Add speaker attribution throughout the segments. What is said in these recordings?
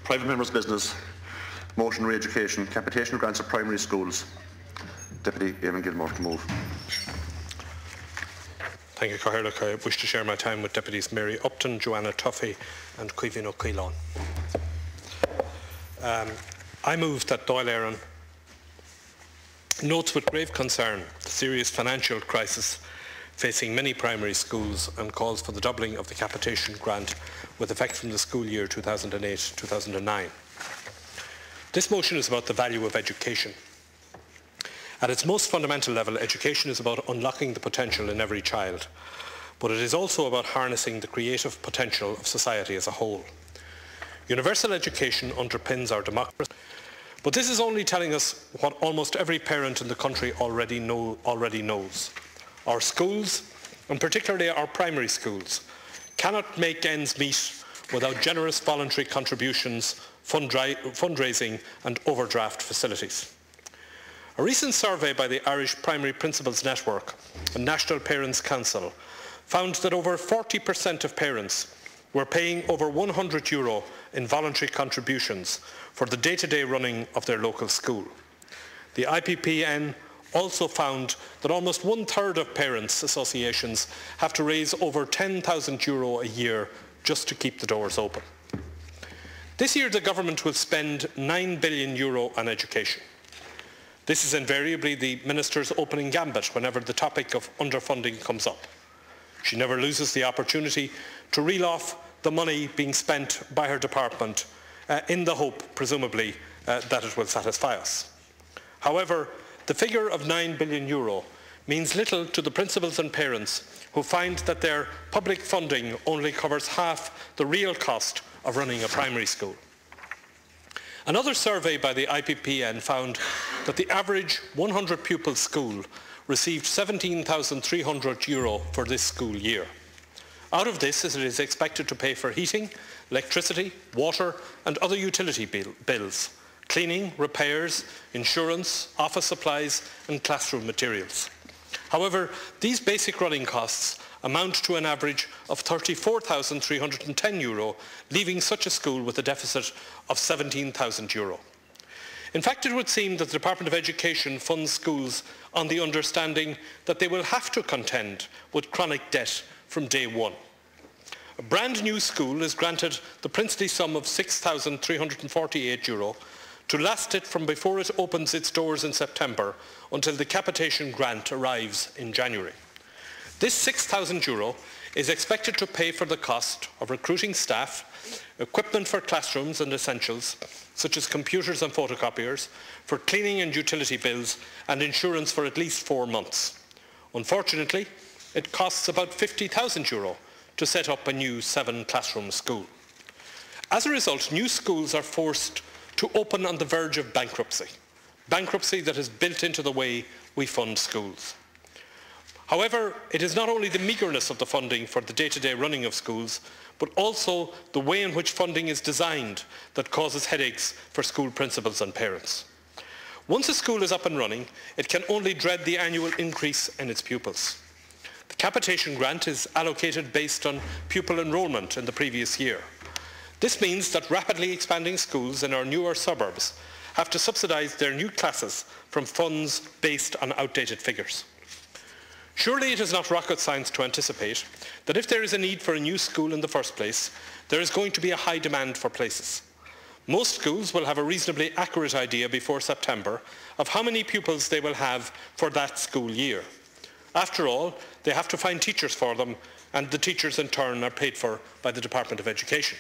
Speaker 1: Private members' business. Motion re-education. Capitation grants of primary schools. Deputy Eamon Gilmore to move.
Speaker 2: Thank you, Cathaoirleach. I wish to share my time with Deputies Mary Upton, Joanna Tuffy and Caoimhín O'Quillan. I move that Dáil Éireann notes with grave concern the serious financial crisis facing many primary schools and calls for the doubling of the capitation grant with effect from the school year 2008-2009. This motion is about the value of education. At its most fundamental level, education is about unlocking the potential in every child, but it is also about harnessing the creative potential of society as a whole. Universal education underpins our democracy, but this is only telling us what almost every parent in the country already knows. Our schools, and particularly our primary schools, cannot make ends meet without generous voluntary contributions, fundraising and overdraft facilities. A recent survey by the Irish Primary Principals Network and National Parents' Council found that over 40% of parents were paying over €100 in voluntary contributions for the day-to-day running of their local school. The IPPN also found that almost one-third of parents' associations have to raise over €10,000 a year just to keep the doors open. This year the government will spend €9 billion on education. This is invariably the Minister's opening gambit whenever the topic of underfunding comes up. She never loses the opportunity to reel off the money being spent by her department in the hope, presumably, that it will satisfy us. However, the figure of €9 billion means little to the principals and parents who find that their public funding only covers half the real cost of running a primary school. Another survey by the IPPN found that the average 100-pupil school received €17,300 for this school year. Out of this, it is expected to pay for heating, electricity, water and other utility bills, cleaning, repairs, insurance, office supplies and classroom materials. However, these basic running costs amount to an average of €34,310, leaving such a school with a deficit of €17,000. In fact, it would seem that the Department of Education funds schools on the understanding that they will have to contend with chronic debt from day one. A brand new school is granted the princely sum of €6,348 to last it from before it opens its doors in September until the capitation grant arrives in January. This €6,000 is expected to pay for the cost of recruiting staff, equipment for classrooms and essentials, such as computers and photocopiers, for cleaning and utility bills, and insurance for at least 4 months. Unfortunately, it costs about €50,000 to set up a new 7-classroom school. As a result, new schools are forced to open on the verge of bankruptcy that is built into the way we fund schools. However, it is not only the meagreness of the funding for the day-to-day running of schools, but also the way in which funding is designed that causes headaches for school principals and parents. Once a school is up and running, it can only dread the annual increase in its pupils. The capitation grant is allocated based on pupil enrolment in the previous year. This means that rapidly expanding schools in our newer suburbs have to subsidise their new classes from funds based on outdated figures. Surely it is not rocket science to anticipate that if there is a need for a new school in the first place, there is going to be a high demand for places. Most schools will have a reasonably accurate idea before September of how many pupils they will have for that school year. After all, they have to find teachers for them, and the teachers in turn are paid for by the Department of Education.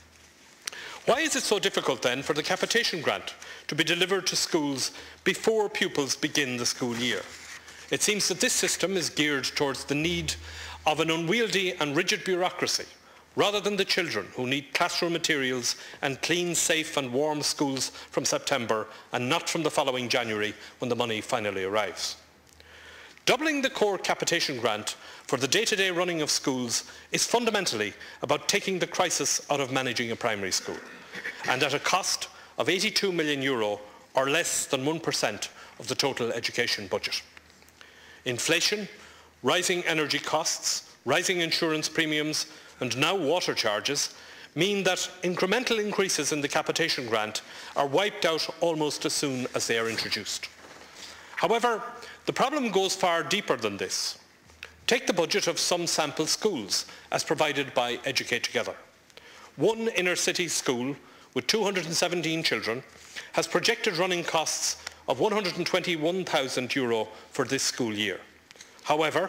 Speaker 2: Why is it so difficult then for the capitation grant to be delivered to schools before pupils begin the school year? It seems that this system is geared towards the need of an unwieldy and rigid bureaucracy, rather than the children who need classroom materials and clean, safe and warm schools from September and not from the following January when the money finally arrives. Doubling the core capitation grant for the day-to-day running of schools is fundamentally about taking the crisis out of managing a primary school, and at a cost of €82 million or less than 1% of the total education budget. Inflation, rising energy costs, rising insurance premiums and now water charges mean that incremental increases in the capitation grant are wiped out almost as soon as they are introduced. However, the problem goes far deeper than this. Take the budget of some sample schools as provided by Educate Together. One inner city school with 217 children has projected running costs of €121,000 for this school year. However,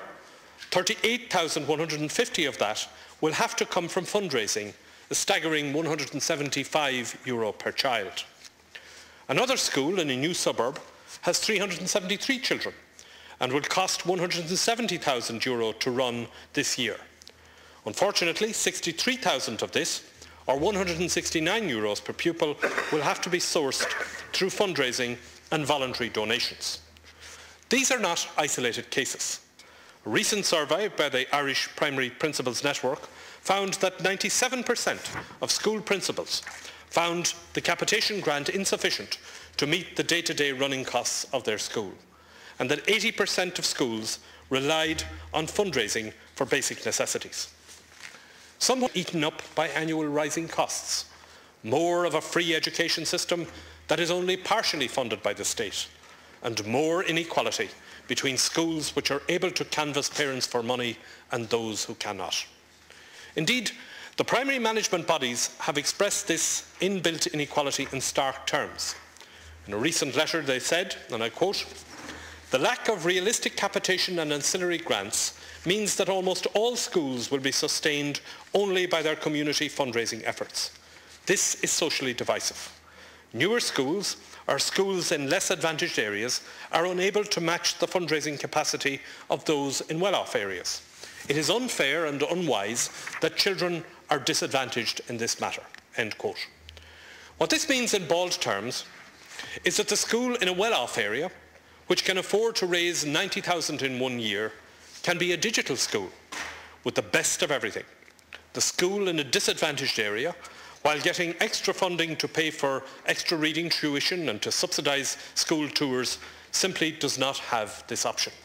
Speaker 2: €38,150 of that will have to come from fundraising, a staggering €175 per child. Another school in a new suburb has 373 children and will cost €170,000 to run this year. Unfortunately, 63,000 of this, or €169 per pupil, will have to be sourced through fundraising and voluntary donations. These are not isolated cases. A recent survey by the Irish Primary Principals Network found that 97% of school principals found the capitation grant insufficient to meet the day-to-day running costs of their school, and that 80% of schools relied on fundraising for basic necessities. Some were eaten up by annual rising costs, more of a free education system that is only partially funded by the state, and more inequality between schools which are able to canvass parents for money and those who cannot. Indeed, the primary management bodies have expressed this inbuilt inequality in stark terms. In a recent letter they said, and I quote, "The lack of realistic capitation and ancillary grants means that almost all schools will be sustained only by their community fundraising efforts. This is socially divisive. Newer schools, or schools in less advantaged areas, are unable to match the fundraising capacity of those in well-off areas. It is unfair and unwise that children are disadvantaged in this matter." End quote. What this means in bald terms is that the school in a well-off area, which can afford to raise 90,000 in 1 year, can be a digital school with the best of everything. The school in a disadvantaged area, while getting extra funding to pay for extra reading tuition and to subsidise school tours, simply does not have this option.